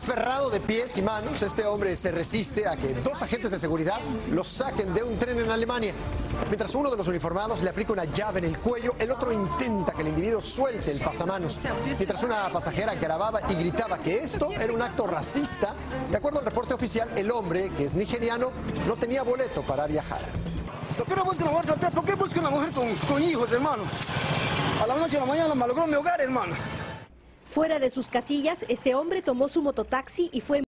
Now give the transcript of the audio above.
Aferrado de pies y manos, este hombre se resiste a que dos agentes de seguridad lo saquen de un tren en Alemania. Mientras uno de los uniformados le aplica una llave en el cuello, el otro intenta que el individuo suelte el pasamanos. Mientras una pasajera grababa y gritaba que esto era un acto racista, de acuerdo al reporte oficial, el hombre, que es nigeriano, no tenía boleto para viajar. ¿Por qué no buscan una mujer soltera? ¿Por qué buscan una mujer con hijos, hermano? A la noche de la mañana malogró mi hogar, hermano. Fuera de sus casillas, este hombre tomó su mototaxi y fue